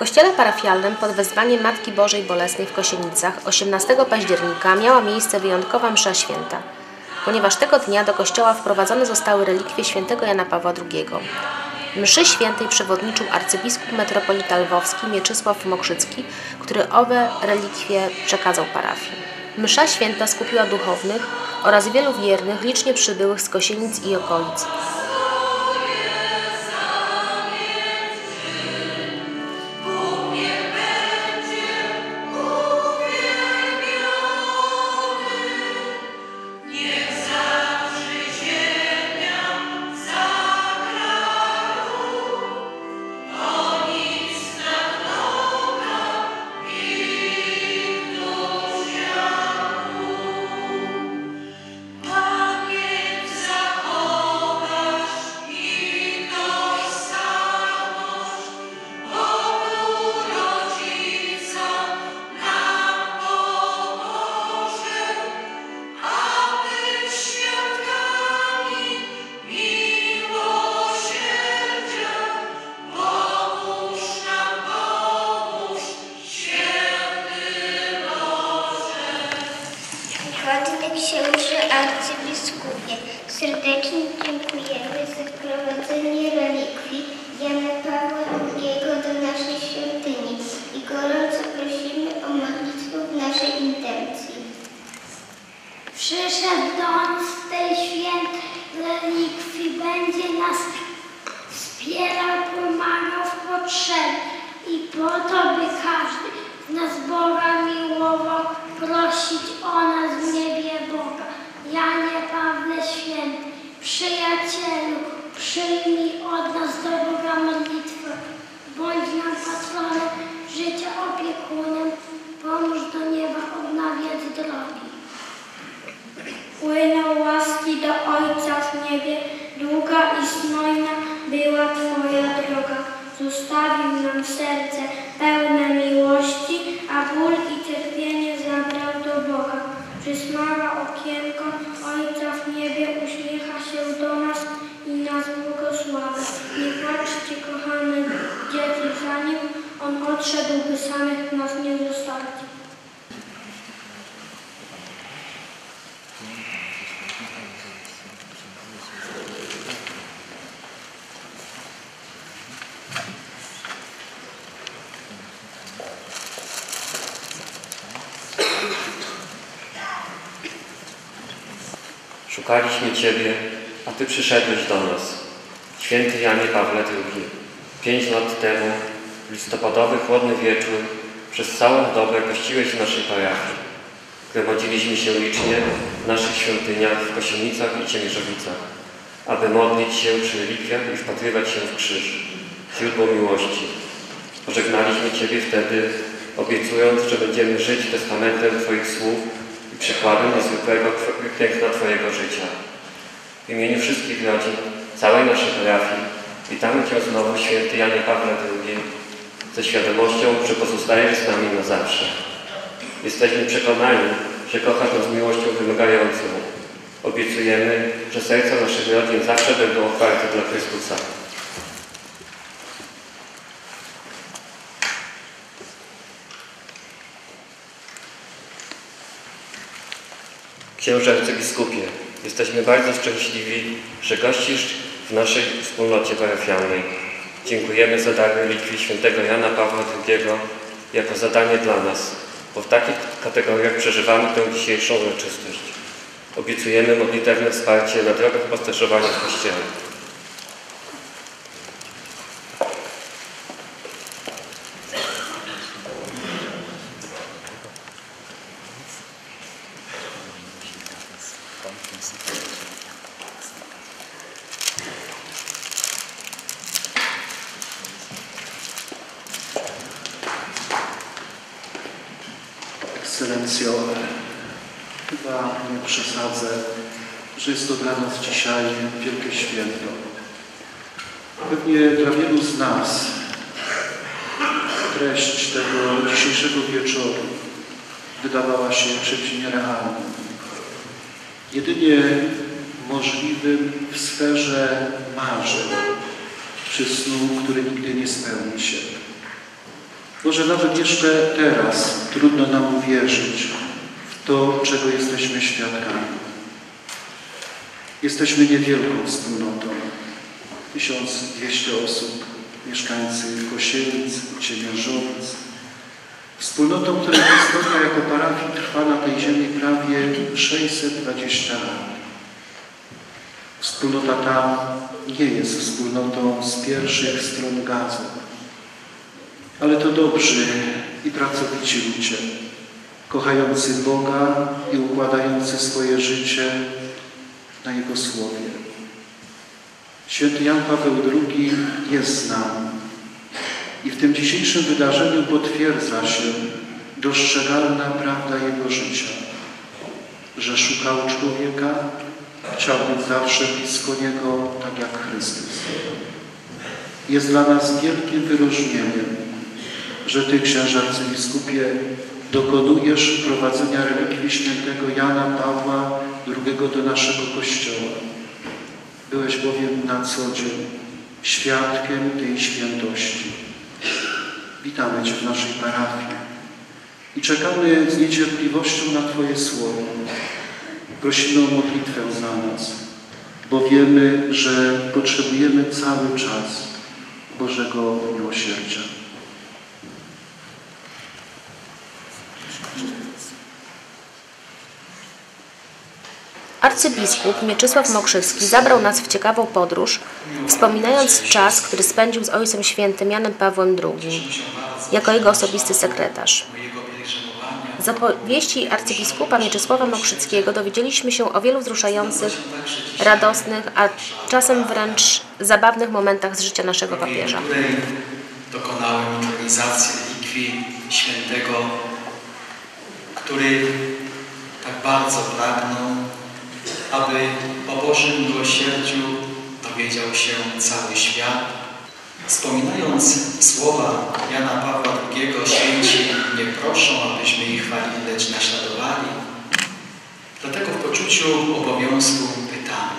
kościele parafialnym pod wezwaniem Matki Bożej Bolesnej w Kosienicach 18 października miała miejsce wyjątkowa msza święta, ponieważ tego dnia do kościoła wprowadzone zostały relikwie świętego Jana Pawła II. Mszy świętej przewodniczył arcybiskup metropolita lwowski Mieczysław Mokrzycki, który owe relikwie przekazał parafii. Msza święta skupiła duchownych oraz wielu wiernych licznie przybyłych z Kosienic i okolic. Księże arcybiskupie, serdecznie dziękujemy za wprowadzenie relikwii Jana Pawła II do naszej świątyni i gorąco prosimy o modlitwę w naszej intencji. Przyszedł Don z tej świętej relikwii, będzie nas wspierał, pomagał w potrzebie i po to, by każdy z nas Boga miłował, prosić o nas w niebie Boga. Janie Pawle Święty, przyjacielu, przyjmij od nas do Boga modlitwę. Bądź nam patronem, życia opiekunem, pomóż do nieba odnawiać drogi. Płyną łaski do Ojca w niebie, długa i znojna była Twoja droga. Zostawił nam serce pełne miłości, a ból i cierpienie zabrał do Boga. Przysmara okienko Ojca w niebie, uśmiecha się do nas i nas błogosławi. Nie płaczcie, kochane dzieci, zanim On odszedł, by samych nas nie zostawić. Szukaliśmy Ciebie, a Ty przyszedłeś do nas. Święty Janie Pawle II. 5 lat temu, w listopadowy chłodny wieczór, przez całą dobę gościłeś w naszej parafii. Gromadziliśmy się licznie w naszych świątyniach w Kosienicach i Ciemiężowicach, aby modlić się przy relikwiach i wpatrywać się w krzyż, źródło miłości. Pożegnaliśmy Ciebie wtedy, obiecując, że będziemy żyć testamentem Twoich słów i przykładem niezwykłego piękna Twojego życia. W imieniu wszystkich rodzin, całej naszej parafii, witamy Cię znowu, święty Janie Pawle II, ze świadomością, że pozostajesz z nami na zawsze. Jesteśmy przekonani, że kochasz nas miłością wymagającą. Obiecujemy, że serca naszych rodzin zawsze będą otwarte dla Chrystusa. Księże arcybiskupie, jesteśmy bardzo szczęśliwi, że gościsz w naszej wspólnocie parafialnej. Dziękujemy za dar relikwii świętego Jana Pawła II jako zadanie dla nas, bo w takich kategoriach przeżywamy tę dzisiejszą uroczystość. Obiecujemy modlitewne wsparcie na drogach pasterzowania w Kościele. Ekscelencjo, chyba nie przesadzę, że jest to dla nas dzisiaj wielkie święto. Pewnie dla wielu z nas treść tego dzisiejszego wieczoru wydawała się czymś nierealnym. Jedynie możliwym w sferze marzeń, czy snu, który nigdy nie spełni się. Może nawet jeszcze teraz trudno nam uwierzyć w to, czego jesteśmy świadkami. Jesteśmy niewielką wspólnotą. 1200 osób, mieszkańcy Kosienic, Ciemiężowic. Wspólnotą, której historia jako parafii trwa na tej ziemi prawie 620 lat. Wspólnota ta nie jest wspólnotą z pierwszych stron gazet, ale to dobrzy i pracowici ludzie, kochający Boga i układający swoje życie na Jego Słowie. Święty Jan Paweł II jest z nami i w tym dzisiejszym wydarzeniu potwierdza się dostrzegalna prawda Jego życia, że szukał człowieka, chciał być zawsze blisko Niego, tak jak Chrystus. Jest dla nas wielkim wyróżnieniem, że Ty, księże arcybiskupie, dokonujesz wprowadzenia relikwii świętego Jana Pawła II do naszego Kościoła. Byłeś bowiem na co dzień świadkiem tej świętości. Witamy Cię w naszej parafii i czekamy z niecierpliwością na Twoje słowo. Prosimy o modlitwę za nas, bo wiemy, że potrzebujemy cały czas Bożego miłosierdzia. Arcybiskup Mieczysław Mokrzywski zabrał nas w ciekawą podróż, wspominając czas, który spędził z Ojcem Świętym Janem Pawłem II, jako jego osobisty sekretarz. Z opowieści arcybiskupa Mieczysława Mokrzyckiego dowiedzieliśmy się o wielu wzruszających, radosnych, a czasem wręcz zabawnych momentach z życia naszego papieża. Dokonałem intronizacji relikwii świętego, który tak bardzo pragnął, aby o Bożym miłosierdziu dowiedział się cały świat. Wspominając słowa Jana Pawła II, święci nie proszą, abyśmy ich chwalili, lecz naśladowali. Dlatego w poczuciu obowiązku pytamy,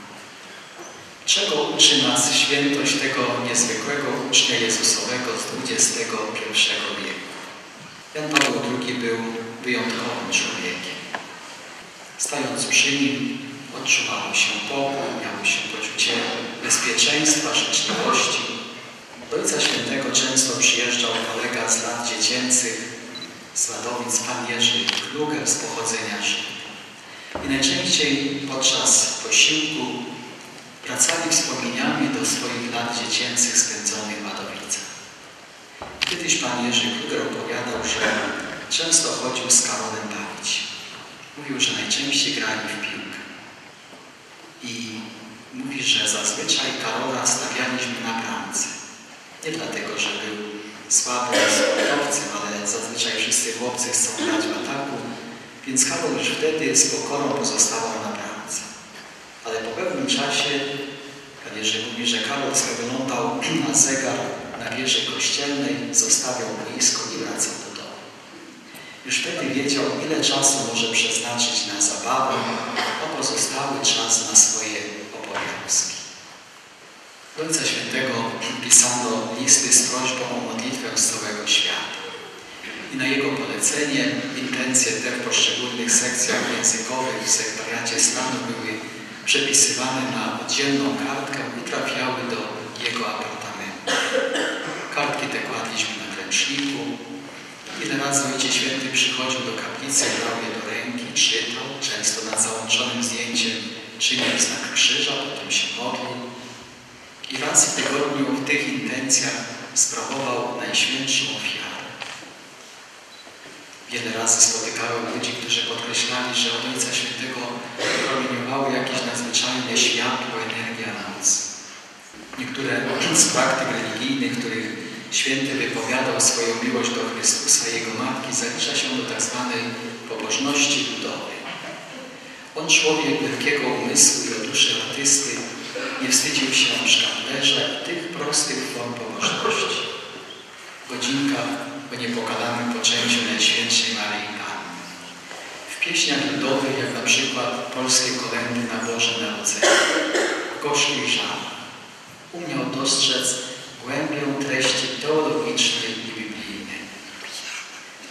czego uczy nas świętość tego niezwykłego ucznia Jezusowego z XXI wieku? Jan Paweł II był wyjątkowym człowiekiem. Stając przy nim, odczuwało się pokój, miało się poczucie bezpieczeństwa, życzliwości. Do Ojca Świętego często przyjeżdżał kolega z lat dziecięcych, z Wadowic, pan Jerzy Kluger z pochodzenia Żyd. I najczęściej podczas posiłku wracali wspomnieniami do swoich lat dziecięcych spędzonych w Wadowicach. Kiedyś pan Jerzy Kluger opowiadał, że często chodził z Karolem bawić. Mówił, że najczęściej grali w piłkę. I mówi, że zazwyczaj Karola stawialiśmy na bramce. Nie dlatego, że był słabym sportowcem, ale zazwyczaj wszyscy chłopcy chcą grać w ataku, więc Karol już wtedy z pokorą pozostawał na bramce. Ale po pewnym czasie, pan Jerzy mówi, że Karol spoglądał na zegar na wieży kościelnej, zostawiał boisko i wracał do domu. Już wtedy wiedział, ile czasu może przeznaczyć na zabawę, a pozostały czas na swoje obowiązki. Do Ojca Świętego pisano listy z prośbą o modlitwę z całego świata. I na jego polecenie intencje te w poszczególnych sekcjach językowych w sekretariacie stanu były przepisywane na oddzielną kartkę i trafiały do jego apartamentu. Kartki te kładliśmy na ręczniku. Ile razy Ojciec Święty przychodził do kaplicy, brał je do ręki, czytał, często nad załączonym zdjęciem czynił znak krzyża, potem się modlił. I raz w tygodniu w tych intencjach sprawował najświętszą ofiarę. Wiele razy spotykałem ludzi, którzy podkreślali, że od Ojca Świętego promieniowało jakieś nadzwyczajne światło, energia na moc. Niektóre z praktyk religijnych, których Święty wypowiadał swoją miłość do Chrystusa i Jego Matki, zalicza się do tak zwanej pobożności ludowej. On, człowiek wielkiego umysłu i o duszy artysty, nie wstydził się szkandlerza i tych prostych form pobożności. Godzinka o niepokalanym poczęciu Najświętszej Maryi Panny. W pieśniach ludowych, jak na przykład polskie kolędy na Boże Narodzenie. Gorzki i żal. Umiał dostrzec głębię treści teologicznej i biblijnej.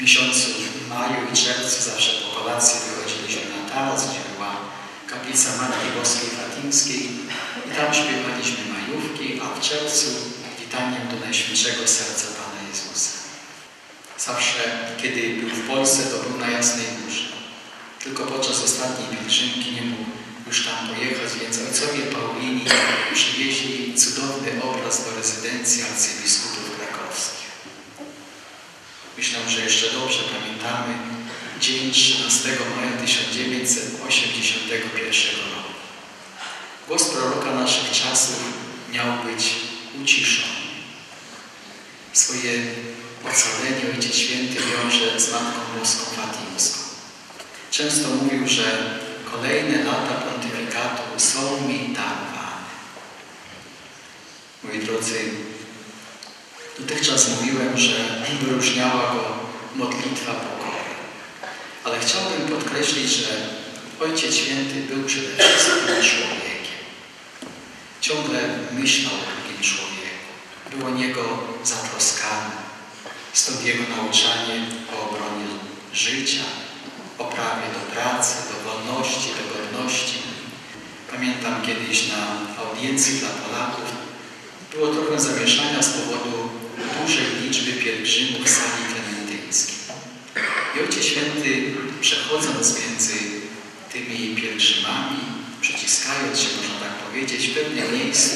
miesiącu maju i czerwcu zawsze po kolacji wychodziliśmy na taras, gdzie była kaplica Matki Boskiej Fatimskiej i tam śpiewaliśmy majówki, a w czerwcu witaniem do Najświętszego Serca Pana Jezusa. Zawsze, kiedy był w Polsce, to był na Jasnej Górze. Tylko podczas ostatniej pielgrzymki nie mógł już tam pojechać, więc ojcowie Paulini przywieźli cudowny obraz do rezydencji arcybiskupów krakowskich. Myślę, że jeszcze dobrze pamiętamy dzień 13 maja 1981 roku. Głos proroka naszych czasów miał być uciszony. Swoje ocalenie Ojciec Święty wiąże z Matką Boską Fatimską. Często mówił, że kolejne lata pontyfikatu są mi darowane. Moi drodzy, dotychczas mówiłem, że wyróżniała go modlitwa pokory. Ale chciałbym podkreślić, że Ojciec Święty był przede wszystkim człowiekiem. Ciągle myślał o drugim człowieku. Był o niego zatroskany. Stąd jego nauczanie o obronie życia, o prawie do pracy, do wolności, do godności. Pamiętam kiedyś na audiencji dla Polaków było trochę zamieszania z powodu dużej liczby pielgrzymów w sali klementyńskiej. I Ojciec Święty, przechodząc między tymi pielgrzymami, przyciskając się, można tak powiedzieć, w pewnym miejscu,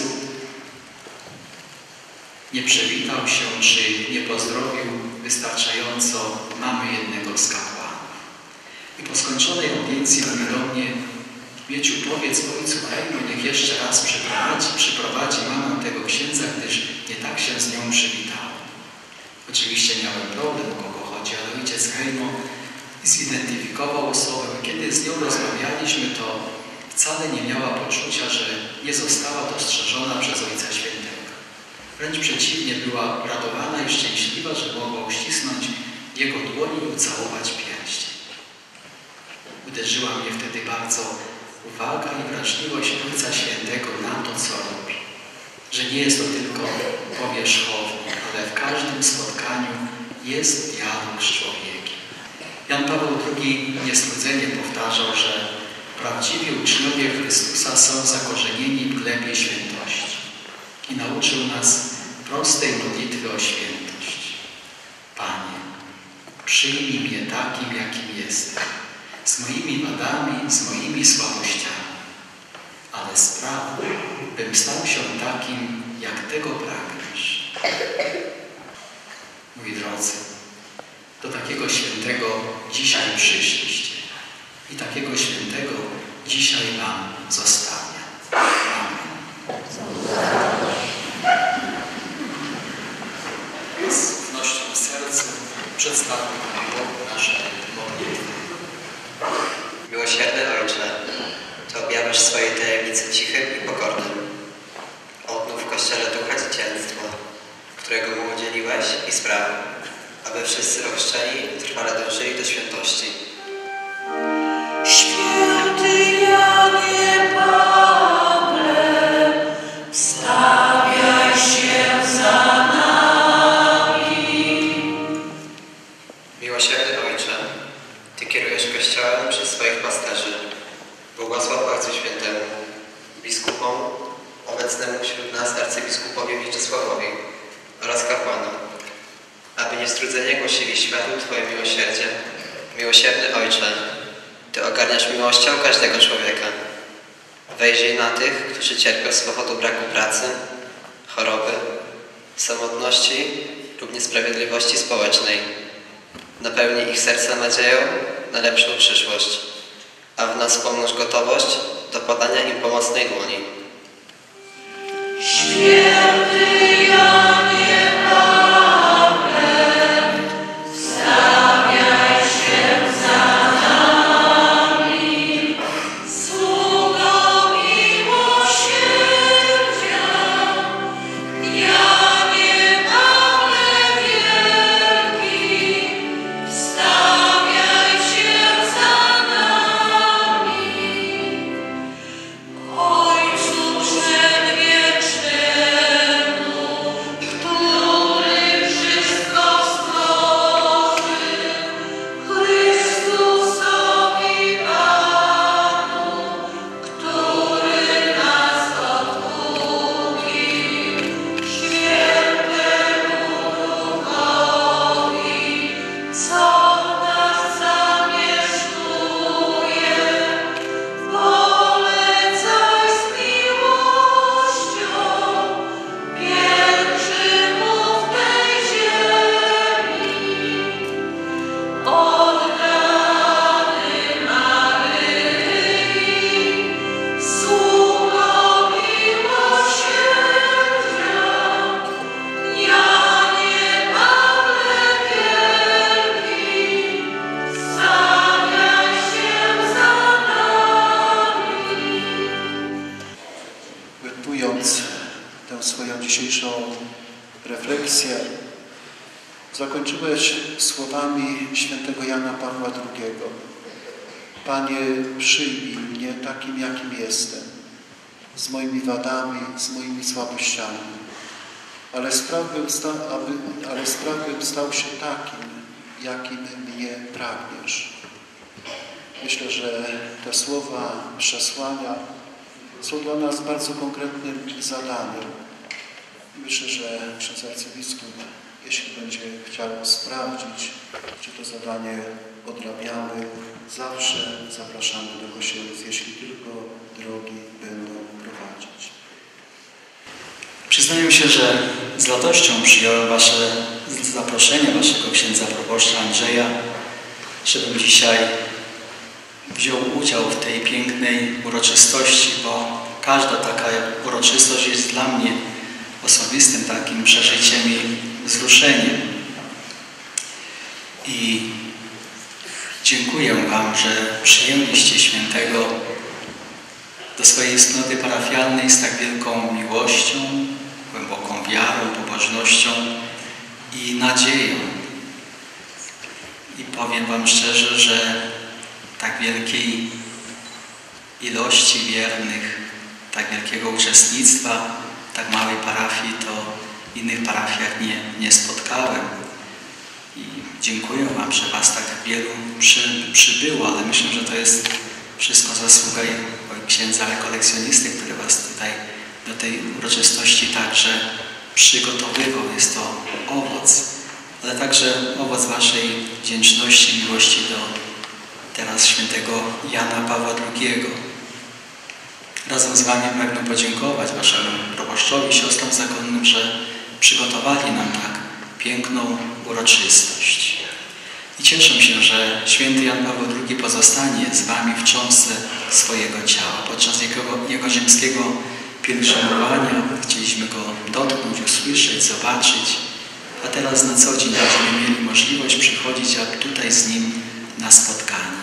nie przywitał się, czy nie pozdrowił wystarczająco mamy jednego z kapłanów. I po skończonej audiencji mówi do mnie: Mieciu, powiedz ojcu Hejno, niech jeszcze raz przyprowadzi mamę tego księdza, gdyż nie tak się z nią przywitałem. Oczywiście miałem problem, o kogo chodzi, ale ojciec Hejno zidentyfikował osobę. Kiedy z nią rozmawialiśmy, to wcale nie miała poczucia, że nie została dostrzeżona przez Ojca Świętego. Wręcz przeciwnie, była radowana i szczęśliwa, że mogła uścisnąć jego dłoni i ucałować pięść. Uderzyła mnie wtedy bardzo uwaga i wrażliwość Ojca Świętego na to, co robi. Że nie jest to tylko powierzchowne, ale w każdym spotkaniu jest dialog z człowiekiem. Jan Paweł II niestrudzenie powtarzał, że prawdziwi uczniowie Chrystusa są zakorzenieni w glebie świętości i nauczył nas prostej modlitwy o świętość. Panie, przyjmij mnie takim, jakim jestem, z moimi wadami, z moimi słabościami, ale spraw, bym stał się takim, jak tego pragniesz. Moi drodzy, do takiego świętego dzisiaj przyszliście i takiego świętego dzisiaj wam zostawiam. Amen. Z ufnością w sercu przedstawmy Bogu nasze modlitwy. Miłosierny Ojcze, Ty objawiasz swoje tajemnice cichym i pokornym. Odnów w Kościele ducha dzieciństwa, którego Mu udzieliłeś i spraw, aby wszyscy ochrzczeni trwale dążyli do świętości. Święty Janie Pawle, wstawiaj się za nami. Miłosierny Ojcze, Ty kierujesz Kościołem przez swoich pasterzy. Błogosław Ojcu Świętemu, biskupom, obecnemu wśród nas arcybiskupowi Mieczysławowi oraz kapłanom, aby niestrudzenie głosili światu Twoje miłosierdzie. Miłosierny Ojcze, Ty ogarniasz miłością każdego człowieka. Wejrzyj na tych, którzy cierpią z powodu braku pracy, choroby, samotności lub niesprawiedliwości społecznej. Napełnij ich serca nadzieją na lepszą przyszłość, a w nas pomnóż gotowość do podania im pomocnej dłoni. Święty Janie Pawle, wstawiaj się za nami, sługą miłosierdzia. Janie Pawle Wielki, wstawiaj się za nami. Ojcu Przedwieczny, refleksję. Zakończyłeś słowami świętego Jana Pawła II. Panie, przyjmij mnie takim, jakim jestem, z moimi wadami, z moimi słabościami, ale spraw bym stał się takim, jakim mnie pragniesz. Myślę, że te słowa przesłania są dla nas bardzo konkretnym zadaniem. Myślę, że ksiądz arcybiskup, jeśli będzie chciał sprawdzić, czy to zadanie odrabiamy, zawsze zapraszamy do Kościelnic, jeśli tylko drogi będą prowadzić. Przyznaję się, że z radością przyjąłem wasze zaproszenie, waszego księdza proboszcza Andrzeja, żebym dzisiaj wziął udział w tej pięknej uroczystości, bo każda taka uroczystość jest dla mnie osobistym takim przeżyciem i wzruszeniem. I dziękuję wam, że przyjęliście świętego do swojej wspólnoty parafialnej z tak wielką miłością, głęboką wiarą, pobożnością i nadzieją. I powiem wam szczerze, że tak wielkiej ilości wiernych, tak wielkiego uczestnictwa w tak małej parafii to w innych parafiach nie spotkałem. I dziękuję wam, że was tak wielu przybyło, ale myślę, że to jest wszystko zasługa księdza rekolekcjonisty, który was tutaj do tej uroczystości także przygotowywał. Jest to owoc, ale także owoc waszej wdzięczności, miłości do teraz świętego Jana Pawła II. Razem z wami pragnę podziękować waszemu proboszczowi, siostrom zakonnym, że przygotowali nam tak piękną uroczystość. I cieszę się, że święty Jan Paweł II pozostanie z wami w cząstce swojego ciała. Podczas jego ziemskiego pielgrzymowania chcieliśmy go dotknąć, usłyszeć, zobaczyć, a teraz na co dzień będziemy mieli możliwość przychodzić tutaj z nim na spotkanie.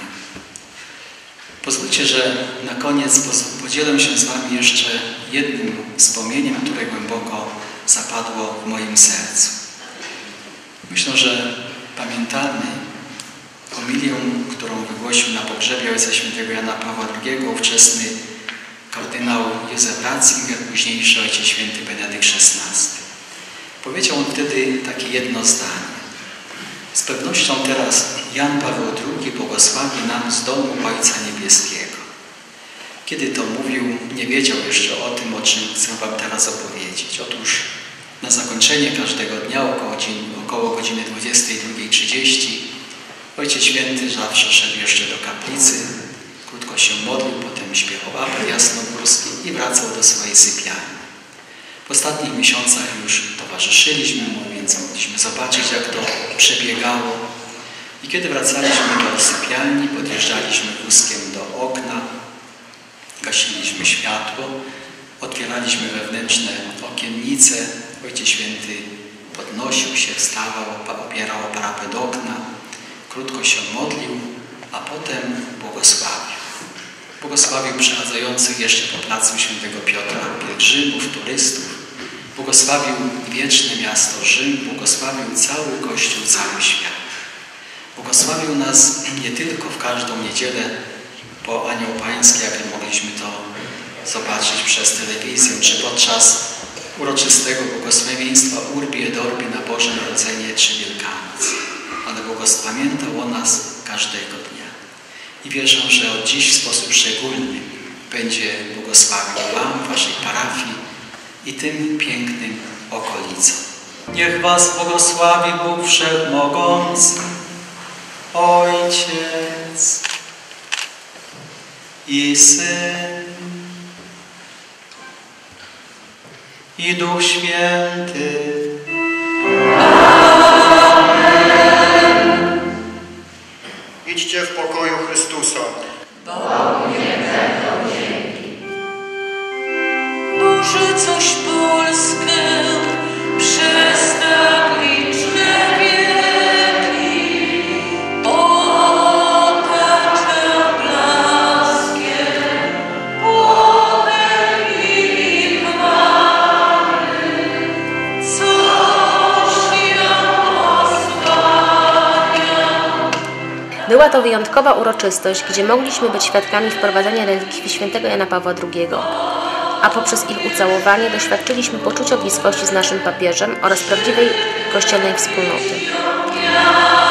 Pozwólcie, że na koniec podzielę się z wami jeszcze jednym wspomnieniem, które głęboko zapadło w moim sercu. Myślę, że pamiętamy homilię, którą wygłosił na pogrzebie Ojca Świętego Jana Pawła II ówczesny kardynał Józef Ratzinger, późniejszy Ojciec Święty Benedykt XVI. Powiedział on wtedy takie jedno zdanie. Z pewnością teraz Jan Paweł II błogosławi nam z domu Ojca Niebieskiego. Kiedy to mówił, nie wiedział jeszcze o tym, o czym chcę wam teraz opowiedzieć. Otóż na zakończenie każdego dnia około godziny 22:30 Ojciec Święty zawsze szedł jeszcze do kaplicy, krótko się modlił, potem śpiewał apel jasnogórski i wracał do swojej sypialni. W ostatnich miesiącach już towarzyszyliśmy mu, więc mogliśmy zobaczyć, jak to przebiegało. I kiedy wracaliśmy do sypialni, podjeżdżaliśmy wózkiem do okna, gasiliśmy światło, otwieraliśmy wewnętrzne okiennice. Ojciec Święty podnosił się, wstawał, opierał o parapet okna, krótko się modlił, a potem błogosławił. Błogosławił przechadzających jeszcze po placu Świętego Piotra pielgrzymów, turystów. Błogosławił wieczne miasto Rzym, błogosławił cały Kościół, cały świat. Błogosławił nas nie tylko w każdą niedzielę po Anioł Pański, jak mogliśmy to zobaczyć przez telewizję, czy podczas uroczystego błogosławieństwa Urbi et Orbi na Boże Narodzenie czy Wielkanoc. Ale pamiętał o nas każdego dnia. I wierzę, że od dziś w sposób szczególny będzie błogosławił wam, waszej parafii i tym pięknym okolicom. Niech was błogosławi Bóg Wszechmogący, Ojciec i Syn i Duch Święty. Idźcie w pokoju Chrystusa. Bogu niech będą dzięki. Boże, coś Polskę przez tak liczne wieki otacza blaskiem potęgi i chwały. Była to wyjątkowa uroczystość, gdzie mogliśmy być świadkami wprowadzenia relikwii świętego Jana Pawła II, a poprzez ich ucałowanie doświadczyliśmy poczucia bliskości z naszym papieżem oraz prawdziwej kościelnej wspólnoty.